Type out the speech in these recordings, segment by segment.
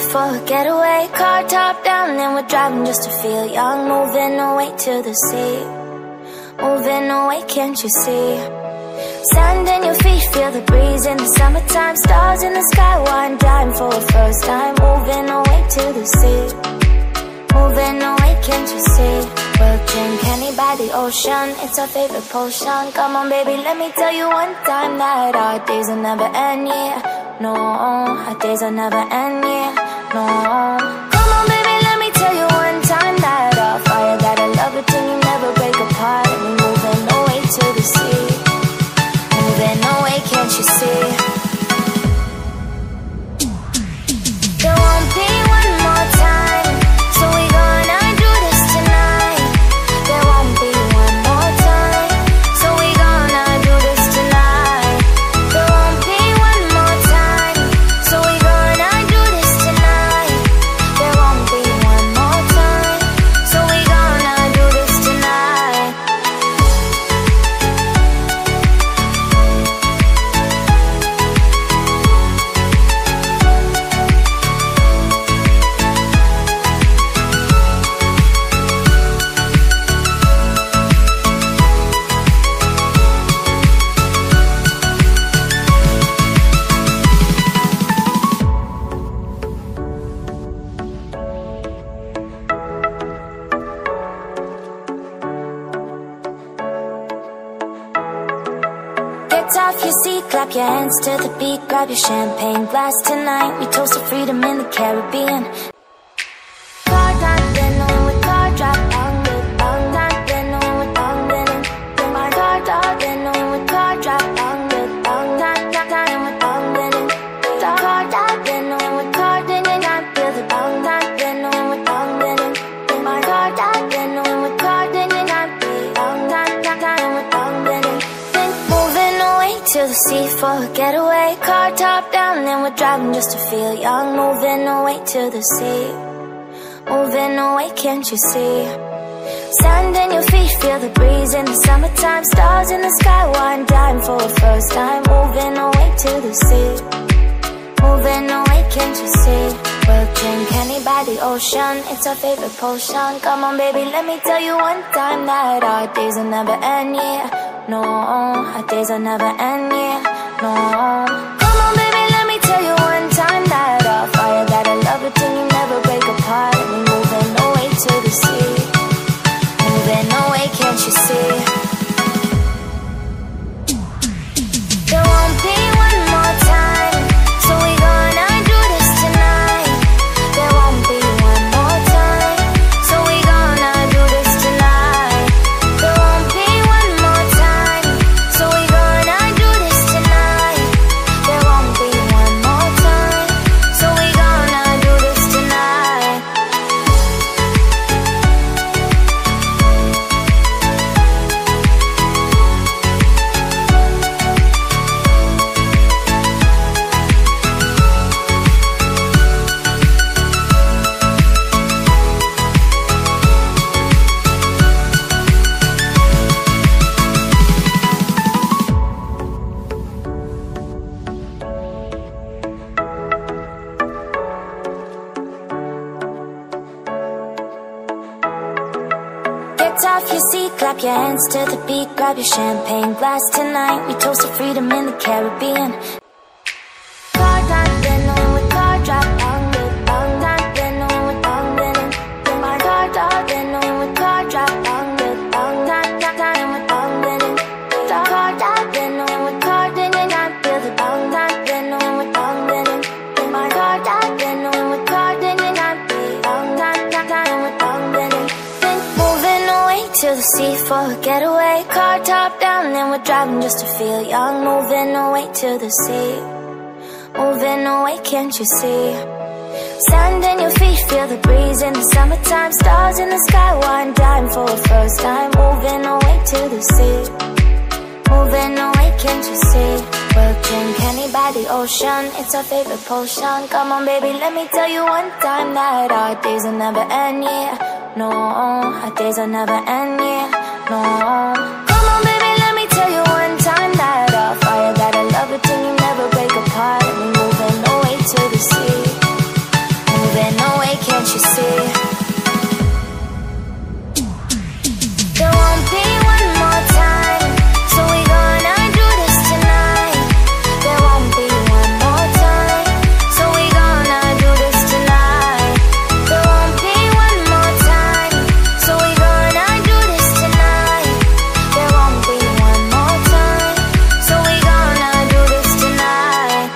for a getaway. Car top down and we're driving just to feel young. Moving away to the sea, moving away, can't you see? Sand in your feet, feel the breeze in the summertime. Stars in the sky, wine dying for a first time. Moving away to the sea, moving away, can't you see? We'll drink honey by the ocean, it's our favorite potion. Come on baby, let me tell you one time that our days will never end, yeah. No, our days will never end, yeah. No. Come on baby, let me tell you one time that our fire got a love it till you never break apart. And we're moving away to the sea, moving away, can't you see? There won't be one more time, so we gonna do this tonight. There won't be one more time, so we gonna do this tonight. There won't be one more time, so we gonna do this tonight. There won't be one more time, so we gonna do this tonight. Get off your seat, clap your hands to the beat. Grab your champagne glass tonight. We toast to freedom in the Caribbean. Car top, then on with car drop. On with on top, then on with on with in my car top, then on with car drop. On with on top, then with on with car top, then on with car, then you not feel the on top, then on with on with in my car top, then on with car, then you not be on top, then with on with moving away to the sea for a getaway. Car top down and we're driving just to feel young. Moving away to the sea, moving away, can't you see? Sand in your feet, feel the breeze in the summertime. Stars in the sky, wine dying for a first time. Moving away to the sea, moving away, can't you see? We'll drink honey by the ocean, it's our favorite potion. Come on baby, let me tell you one time that our days will never end, yeah. No, our days will never end, yeah. No. Come on baby, let me tell you one time that our fire got a love it till you never break apart. And we're moving away to the sea, moving away, can't you see? There won't be one more time, so we gonna do this tonight. There won't be one more time, so we gonna do this tonight. There won't be one more time, so we gonna do this tonight. There won't be one more time, so we gonna do this tonight. Get off your seat, clap your hands to the beat. Grab your champagne glass tonight. We toast to freedom in the Caribbean. Car top, then on with car drop. On with on top, then on with on with in my car top, then on with car drop. On with on top, then with on with car top, then on with car, then you not feel the on top, then on with on with in my car top, then on with car, then you not be on top, then with on with moving away to the sea for a getaway. Car top down and we're driving just to feel young. Moving away to the sea, moving away, can't you see? Sand in your feet, feel the breeze in the summertime. Stars in the sky, wine dying for a first time. Moving away to the sea, moving away, can't you see? We'll drink honey by the ocean, it's our favorite potion. Come on baby, let me tell you one time that our days will never end, yeah. No, our days will never end, yeah. No. Come on baby, let me tell you one time that our fire got a love it till you never break apart. And we're moving away to the sea, can't you see? There won't be one more time, so we gonna do this tonight. There won't be one more time, so we gonna do this tonight. There won't be one more time, so we gonna do this tonight. There won't be one more time, so we gonna do this tonight.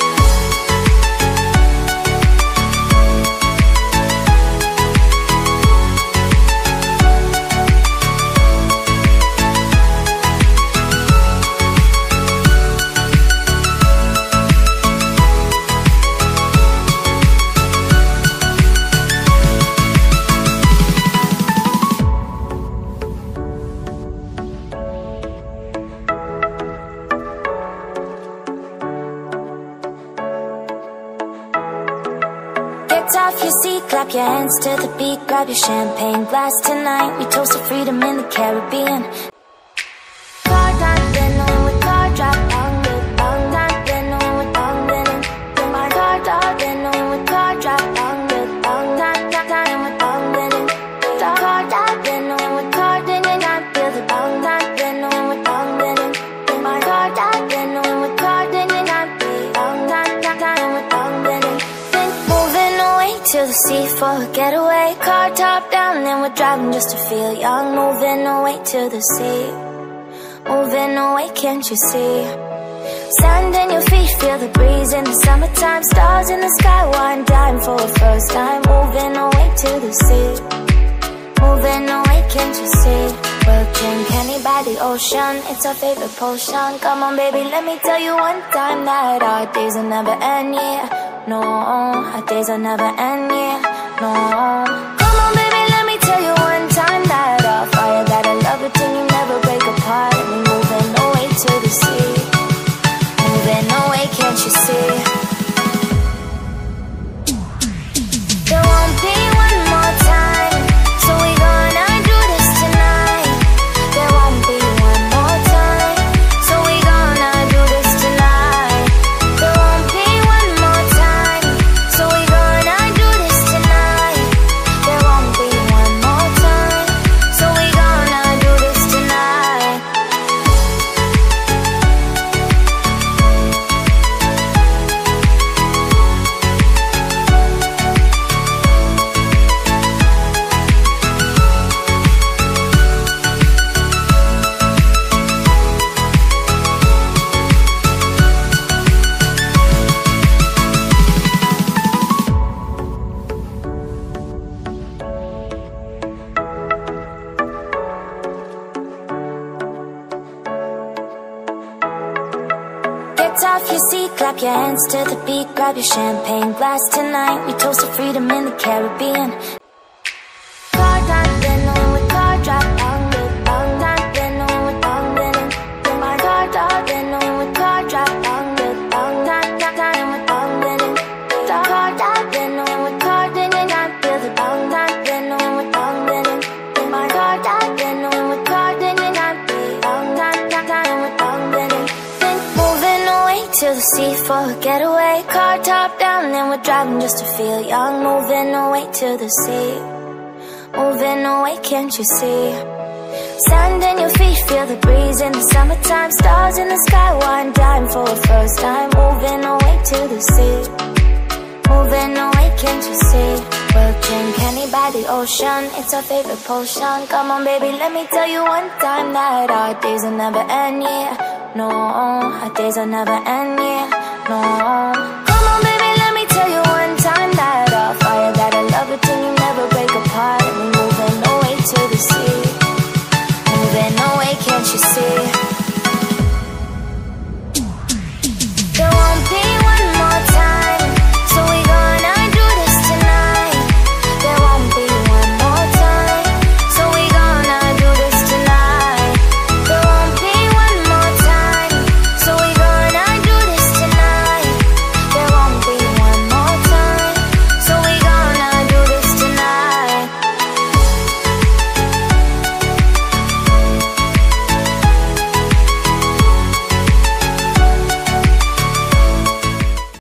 Get off your seat, clap your hands to the beat, grab your champagne glass tonight. We toast to freedom in the Caribbean. Car drop, then with car drop, bang with bang drop, then with bang with my car drop, then with car drop, bang with bang drop, time with bang with car drop, then with car, then I feel the bang drop, then with bang with my car drop, then with car, then I feel bang drop, time with bang with. To the sea for a getaway, car top down, then we're driving just to feel young. Moving away to the sea, moving away, can't you see? Sand in your feet, feel the breeze in the summertime. Stars in the sky, one dime for a first time. Moving away to the sea, moving away, can't you see? We'll drink honey by the ocean, it's our favorite potion. Come on baby, let me tell you one time that our days will never end, yeah. No, our days will never end, yeah, no. Come on baby, let me tell you one time that our fire got a love it till you never break apart. And we're moving away to the sea, moving away, can't you see? There won't be one more time, so we gonna do this tonight. There won't be one more time, so we gonna do this tonight. There won't be one more time, so we gonna do this tonight. There won't be one more time, so we gonna do this tonight. Get off your seat, clap your hands to the beat, grab your champagne glass tonight. We toast to freedom in the Caribbean. Car drop, then with car drop, bang with bang drop, then with bang with my car drop, then with car drop, bang with bang drop, time with bang with car drop, then with car, then I feel the bang drop, then with bang with my car drop, then with car, then I feel bang drop, time with bang with. Moving away to the sea for a getaway, car top down, then we're driving just to feel young. Moving away to the sea, moving away, can't you see? Sand in your feet, feel the breeze in the summertime. Stars in the sky, one dime for a first time. Moving away to the sea, moving away, can't you see? We'll drink honey by the ocean, it's our favorite potion. Come on baby, let me tell you one time that our days will never end, yeah. No, our days will never end, yeah, no.